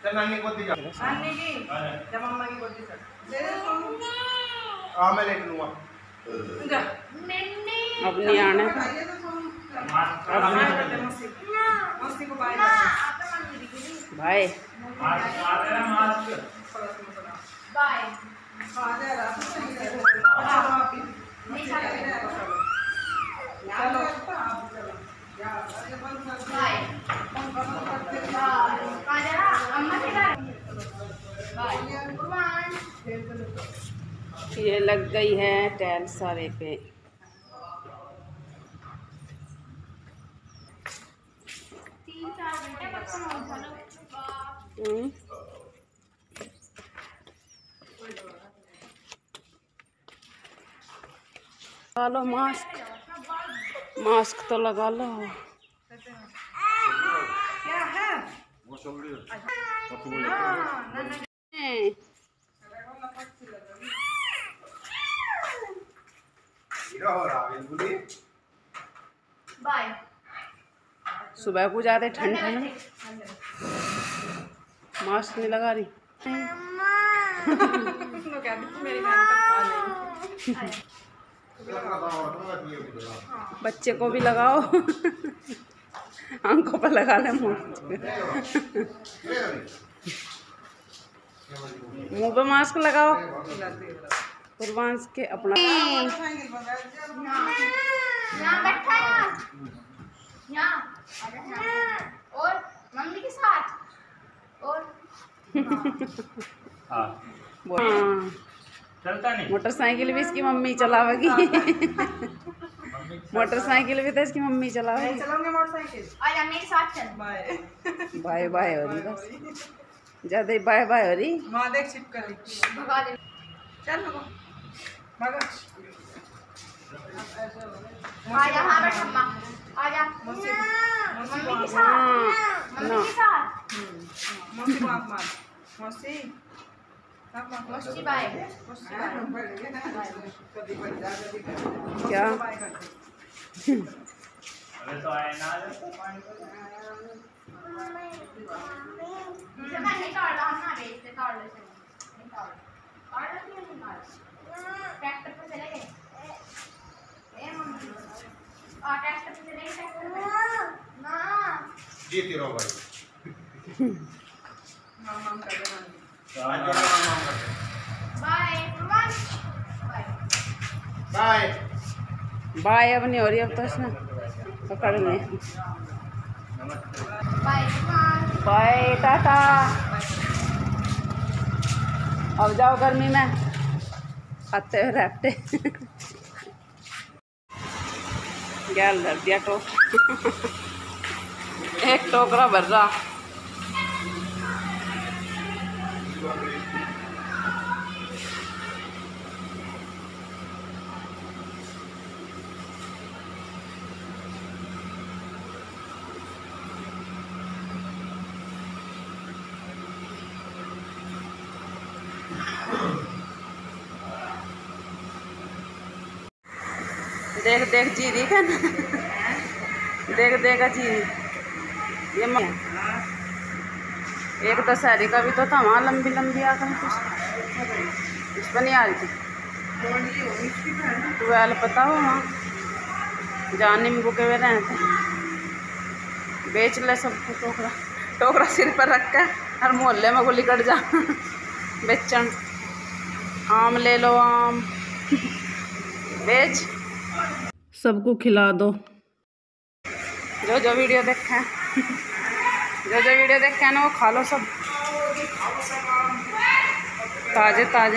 चल नानी को दे जा। नानी की जब मम्मा की गोदी सर दे दे सोनू। मैं लेट लूंगा। जा अपनी आने मस्ती को बाय भाई बाय ये लग गई है टैल सारे पे। लगा लो मास्क, मास्क तो लगा लो। क्या है बाय। सुबह को जाते ठंड ठंड मास्क नहीं लगा रही। बच्चे को भी लगाओ आंखों पर लगा ले, मुंह पे मास्क लगाओ। कुर्बान के अपना और मम्मी के साथ और चलता नहीं। मोटरसाइकिल भी इसकी मम्मी चलावेगी। मोटरसाइकिल भी तो इसकी मम्मी चलावेगी। चलोगे मोटरसाइकिल? आजा मेरे साथ चल। बाय बाय बाय हो रही बस, ज्यादा बाय बाय हो रही। माँ देख छिप कर भगा दे। चल भगा आजा हाँ बैठ अम्मा आजा मम्मी के साथ मम्मी के साथ मौसी को आँख मार मौसी मस्ती बाय क्या अरे तो आए ना मैं नहीं तोड़ रहा ना रे इससे तोड़ ले नहीं तोड़ रही नहीं तोड़ ट्रैक्टर पे चले गए ए मम्मी ट्रैक्टर पे चले गए ट्रैक्टर पे ना जीती रहो भाई। माम कर दे बाय कुर्बान बाय बाय बाय अब नहीं हो रही, अब तो इसने पकड़ ले। बाय कुर्बान बाय टाटा। अब जाओ गर्मी में खाते हुए रहते। गैल धर दिया एक टोकरा भर रहा। देख देख जी रही है ना, देख देगा जी ये एक दशहरी का भी तो था वहाँ लंबी लंबी आकर कुछ इस पर नहीं आ रही थी। 12 पता हो वहाँ जहाँ नींबू के वे रहे थे। बेच ले सबको टोकरा टोकरा सिर पर रख कर हर मोहल्ले में गोली कट जा बेचन। आम ले लो आम बेच सबको खिला दो। जो जो वीडियो देखा है ना वो खा लो सब ताजे ताजे।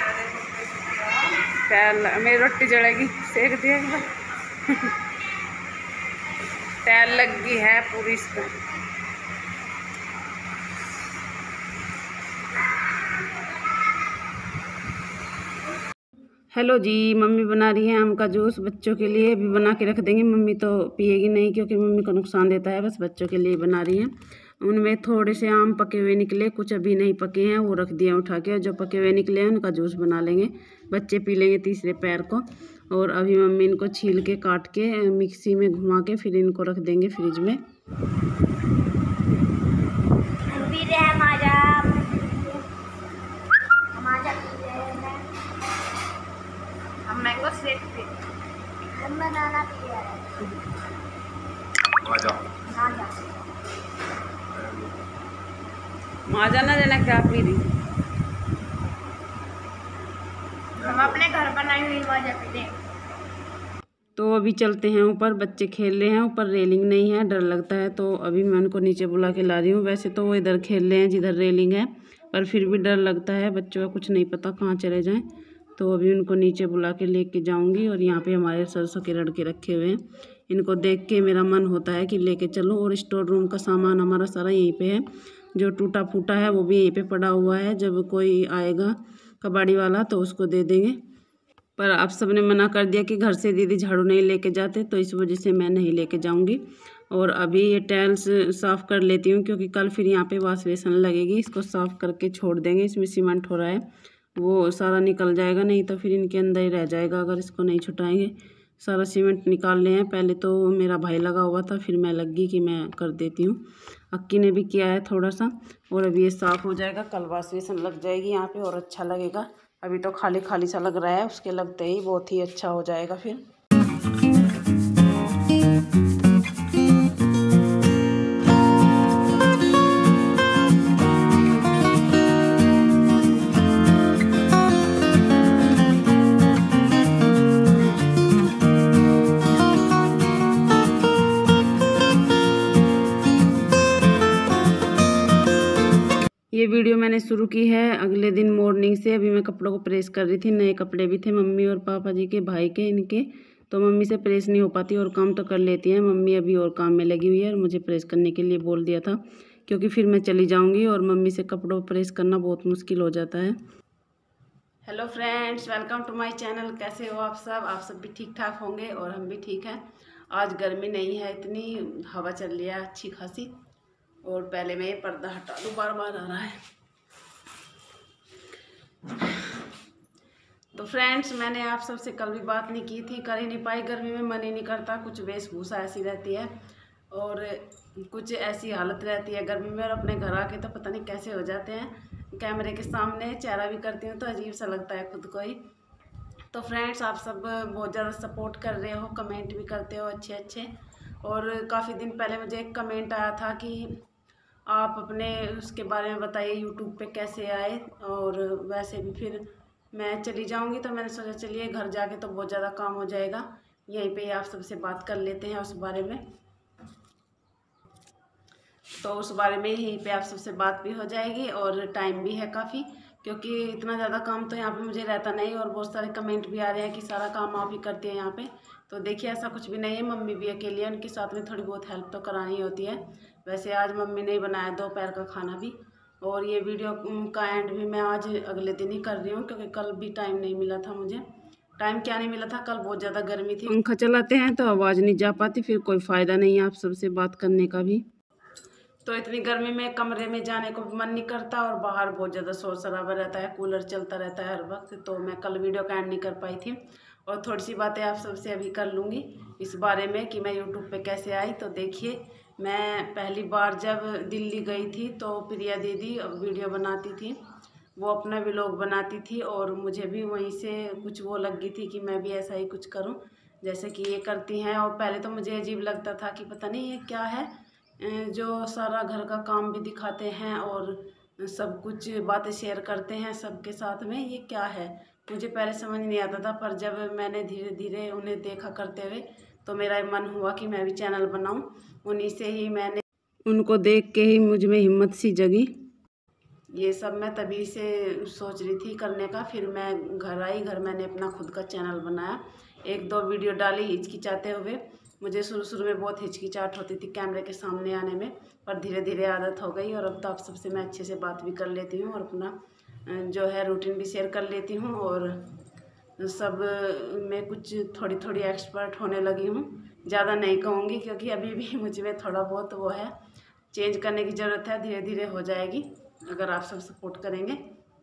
टैल मेरी रोटी जलेगी सेक दिया एक बार। टैल लग गई है पूरी इस पर। हेलो जी, मम्मी बना रही है आम का जूस बच्चों के लिए। अभी बना के रख देंगे, मम्मी तो पिएगी नहीं क्योंकि मम्मी को नुकसान देता है। बस बच्चों के लिए बना रही हैं। उनमें थोड़े से आम पके हुए निकले, कुछ अभी नहीं पके हैं, वो रख दिए उठा के। जो पके हुए निकले हैं उनका जूस बना लेंगे, बच्चे पी लेंगे तीसरे पैर को। और अभी मम्मी इनको छील के काट के मिक्सी में घुमा के फिर इनको रख देंगे फ्रिज में। पीते हैं माजा, माजा पीते हैं, हम मैंगो शेक पीते हैं, हम बनाना पी रहे हैं, माजा माजा ना देना क्या पी रही। हम अपने घर बनाई हुई माजा पीते हैं। तो अभी चलते हैं ऊपर, बच्चे खेल रहे हैं ऊपर, रेलिंग नहीं है, डर लगता है, तो अभी मैं उनको नीचे बुला के ला रही हूँ। वैसे तो वो इधर खेल रहे हैं जिधर रेलिंग है, पर फिर भी डर लगता है, बच्चों का कुछ नहीं पता कहाँ चले जाएं। तो अभी उनको नीचे बुला के लेके जाऊंगी। और यहाँ पे हमारे सरसों के लड़के रखे हुए हैं, इनको देख के मेरा मन होता है कि लेके चलो। और स्टोर रूम का सामान हमारा सारा यहीं पे है, जो टूटा फूटा है वो भी यहीं पे पड़ा हुआ है। जब कोई आएगा कबाड़ी वाला तो उसको दे देंगे, पर आप सबने मना कर दिया कि घर से दीदी झाड़ू नहीं लेके जाते, तो इस वजह से मैं नहीं लेके जाऊंगी। और अभी ये टाइल्स साफ़ कर लेती हूँ, क्योंकि कल फिर यहाँ पे वाश बेसन लगेगी। इसको साफ़ करके छोड़ देंगे, इसमें सीमेंट हो रहा है वो सारा निकल जाएगा, नहीं तो फिर इनके अंदर ही रह जाएगा अगर इसको नहीं छुटाएंगे। सारा सीमेंट निकाल ले हैं, पहले तो मेरा भाई लगा हुआ था, फिर मैं लग गई कि मैं कर देती हूँ। अक्की ने भी किया है थोड़ा सा, और अभी ये साफ़ हो जाएगा, कल वाश बेसन लग जाएगी यहाँ पे और अच्छा लगेगा। अभी तो खाली खाली सा लग रहा है, उसके लगते ही बहुत ही अच्छा हो जाएगा फिर। ये वीडियो मैंने शुरू की है अगले दिन मॉर्निंग से। अभी मैं कपड़ों को प्रेस कर रही थी, नए कपड़े भी थे मम्मी और पापा जी के, भाई के, इनके। तो मम्मी से प्रेस नहीं हो पाती और काम तो कर लेती हैं मम्मी, अभी और काम में लगी हुई है। और मुझे प्रेस करने के लिए बोल दिया था, क्योंकि फिर मैं चली जाऊँगी और मम्मी से कपड़ों को प्रेस करना बहुत मुश्किल हो जाता है। Hello friends, welcome to my channel. कैसे हो आप सब भी ठीक ठाक होंगे और हम भी ठीक हैं। आज गर्मी नहीं है इतनी, हवा चल रही है अच्छी खासी। और पहले मैं ये पर्दा हटा दूँ, बार बार आ रहा है। तो फ्रेंड्स, मैंने आप सबसे कल भी बात नहीं की थी, कर ही नहीं पाई, गर्मी में मन ही नहीं करता, कुछ वेशभूषा ऐसी रहती है और कुछ ऐसी हालत रहती है गर्मी में। और अपने घर आके तो पता नहीं कैसे हो जाते हैं, कैमरे के सामने चेहरा भी करती हूँ तो अजीब सा लगता है खुद को ही। तो फ्रेंड्स, आप सब बहुत ज़्यादा सपोर्ट कर रहे हो, कमेंट भी करते हो अच्छे अच्छे। और काफ़ी दिन पहले मुझे एक कमेंट आया था कि आप अपने उसके बारे में बताइए, यूट्यूब पे कैसे आए। और वैसे भी फिर मैं चली जाऊंगी, तो मैंने सोचा चलिए घर जाके तो बहुत ज़्यादा काम हो जाएगा, यहीं पे आप सबसे बात कर लेते हैं उस बारे में। तो उस बारे में यहीं पे आप सबसे बात भी हो जाएगी और टाइम भी है काफ़ी, क्योंकि इतना ज़्यादा काम तो यहाँ पे मुझे रहता नहीं। और बहुत सारे कमेंट भी आ रहे हैं कि सारा काम आप ही करते हैं यहाँ पे। तो देखिए, ऐसा कुछ भी नहीं है, मम्मी भी अकेली है, उनके साथ में थोड़ी बहुत हेल्प तो करानी होती है। वैसे आज मम्मी ने बनाया दोपहर का खाना भी। और ये वीडियो का एंड भी मैं आज अगले दिन ही कर रही हूँ, क्योंकि कल भी टाइम नहीं मिला था मुझे। टाइम क्या नहीं मिला था, कल बहुत ज़्यादा गर्मी थी, पंखा चलाते हैं तो आवाज़ नहीं जा पाती, फिर कोई फ़ायदा नहीं है आप सबसे बात करने का भी। तो इतनी गर्मी में कमरे में जाने को मन नहीं करता, और बाहर बहुत ज़्यादा शोर शराबा रहता है, कूलर चलता रहता है हर वक्त। तो मैं कल वीडियो का एंड नहीं कर पाई थी। और थोड़ी सी बातें आप सबसे अभी कर लूँगी इस बारे में कि मैं यूट्यूब पे कैसे आई। तो देखिए, मैं पहली बार जब दिल्ली गई थी तो प्रिया दीदी वीडियो बनाती थी, वो अपना व्लॉग बनाती थी, और मुझे भी वहीं से कुछ वो लग गई थी कि मैं भी ऐसा ही कुछ करूं जैसे कि ये करती हैं। और पहले तो मुझे अजीब लगता था कि पता नहीं ये क्या है, जो सारा घर का काम भी दिखाते हैं और सब कुछ बातें शेयर करते हैं सबके साथ में, ये क्या है, मुझे पहले समझ नहीं आता था। पर जब मैंने धीरे धीरे उन्हें देखा करते हुए तो मेरा मन हुआ कि मैं भी चैनल बनाऊं। उन्हीं से ही मैंने, उनको देख के ही मुझ में हिम्मत सी जगी। ये सब मैं तभी से सोच रही थी करने का। फिर मैं घर आई, घर मैंने अपना खुद का चैनल बनाया, 1-2 वीडियो डाली हिचकिचाते हुए। मुझे शुरू में बहुत हिचकिचाहट होती थी कैमरे के सामने आने में, पर धीरे धीरे आदत हो गई। और अब तो आप सबसे मैं अच्छे से बात भी कर लेती हूँ और अपना जो है रूटीन भी शेयर कर लेती हूँ, और सब में कुछ थोड़ी थोड़ी एक्सपर्ट होने लगी हूँ। ज़्यादा नहीं कहूँगी, क्योंकि अभी भी मुझ में थोड़ा बहुत वो है, चेंज करने की ज़रूरत है, धीरे धीरे हो जाएगी अगर आप सब सपोर्ट करेंगे।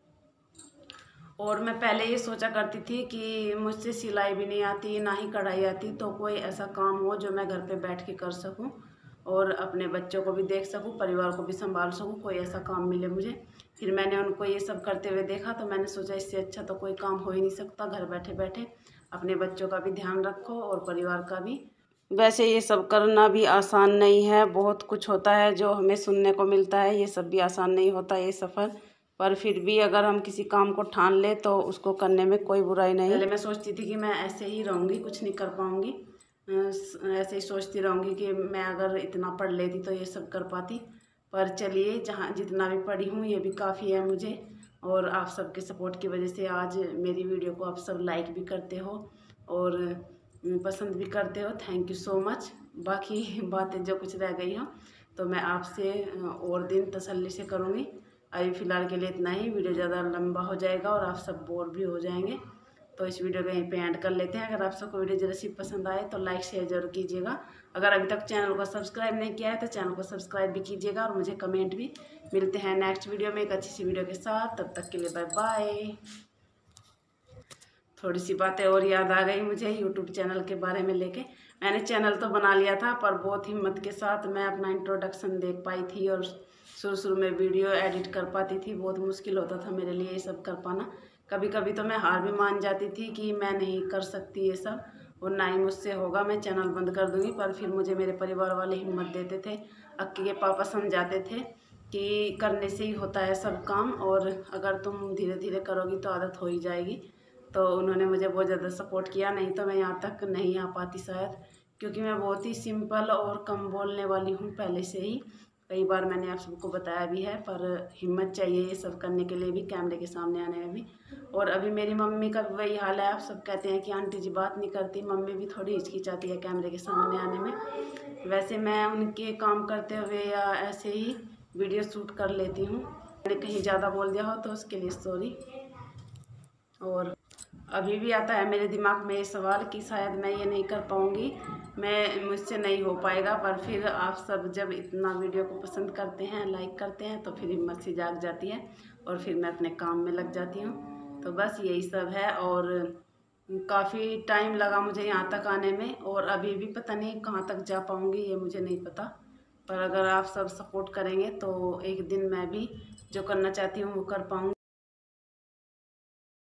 और मैं पहले ये सोचा करती थी कि मुझसे सिलाई भी नहीं आती, ना ही कढ़ाई आती, तो कोई ऐसा काम हो जो मैं घर पे बैठ के कर सकूं। और अपने बच्चों को भी देख सकूँ, परिवार को भी संभाल सकूँ, कोई ऐसा काम मिले मुझे। फिर मैंने उनको ये सब करते हुए देखा तो मैंने सोचा इससे अच्छा तो कोई काम हो ही नहीं सकता। घर बैठे बैठे अपने बच्चों का भी ध्यान रखो और परिवार का भी। वैसे ये सब करना भी आसान नहीं है, बहुत कुछ होता है जो हमें सुनने को मिलता है, ये सब भी आसान नहीं होता ये सफ़र। पर फिर भी अगर हम किसी काम को ठान ले तो उसको करने में कोई बुराई नहीं। पहले मैं सोचती थी कि मैं ऐसे ही रहूँगी, कुछ नहीं कर पाऊँगी, ऐसे ही सोचती रहूँगी कि मैं अगर इतना पढ़ लेती तो ये सब कर पाती। पर चलिए, जहाँ जितना भी पढ़ी हूँ ये भी काफ़ी है मुझे, और आप सबके सपोर्ट की वजह से आज मेरी वीडियो को आप सब लाइक भी करते हो और पसंद भी करते हो। Thank you so much. बाकी बातें जो कुछ रह गई हो तो मैं आपसे और दिन तसल्ली से करूँगी। अभी फ़िलहाल के लिए इतना ही, वीडियो ज़्यादा लंबा हो जाएगा और आप सब बोर भी हो जाएंगे, तो इस वीडियो को यहीं पे एंड कर लेते हैं। अगर आप सबको वीडियो जरा सी पसंद आए तो लाइक शेयर जरूर कीजिएगा। अगर अभी तक चैनल को सब्सक्राइब नहीं किया है तो चैनल को सब्सक्राइब भी कीजिएगा और मुझे कमेंट भी। मिलते हैं नेक्स्ट वीडियो में एक अच्छी सी वीडियो के साथ, तब तक के लिए बाय बाय। थोड़ी सी बातें और याद आ गई मुझे यूट्यूब चैनल के बारे में लेके। मैंने चैनल तो बना लिया था पर बहुत हिम्मत के साथ मैं अपना इंट्रोडक्शन देख पाई थी और शुरू में वीडियो एडिट कर पाती थी। बहुत मुश्किल होता था मेरे लिए ये सब कर पाना। कभी कभी तो मैं हार भी मान जाती थी कि मैं नहीं कर सकती ये सब और ना ही मुझसे होगा, मैं चैनल बंद कर दूँगी। पर फिर मुझे मेरे परिवार वाले हिम्मत देते थे, अक्की के पापा समझाते थे कि करने से ही होता है सब काम, और अगर तुम धीरे धीरे करोगी तो आदत हो ही जाएगी। तो उन्होंने मुझे बहुत ज़्यादा सपोर्ट किया, नहीं तो मैं यहाँ तक नहीं आ पाती शायद, क्योंकि मैं बहुत ही सिंपल और कम बोलने वाली हूँ पहले से ही। कई बार मैंने आप सबको बताया भी है, पर हिम्मत चाहिए ये सब करने के लिए भी, कैमरे के सामने आने में भी। और अभी मेरी मम्मी का भी वही हाल है। आप सब कहते हैं कि आंटी जी बात नहीं करती, मम्मी भी थोड़ी हिचकिचाती है कैमरे के सामने आने में। वैसे मैं उनके काम करते हुए या ऐसे ही वीडियो शूट कर लेती हूँ। मैंने कहीं ज़्यादा बोल दिया हो तो उसके लिए सॉरी। और अभी भी आता है मेरे दिमाग में ये सवाल कि शायद मैं ये नहीं कर पाऊँगी, मुझसे नहीं हो पाएगा। पर फिर आप सब जब इतना वीडियो को पसंद करते हैं, लाइक करते हैं, तो फिर हिम्मत सी जाग जाती है और फिर मैं अपने काम में लग जाती हूँ। तो बस यही सब है। और काफ़ी टाइम लगा मुझे यहाँ तक आने में और अभी भी पता नहीं कहाँ तक जा पाऊँगी, ये मुझे नहीं पता। पर अगर आप सब सपोर्ट करेंगे तो एक दिन मैं भी जो करना चाहती हूँ वो कर पाऊँगी।